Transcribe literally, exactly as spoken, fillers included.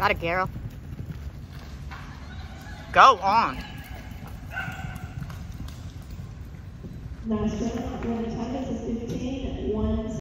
Got it, Garrel. Go on. Last round, one time is fifteen, one.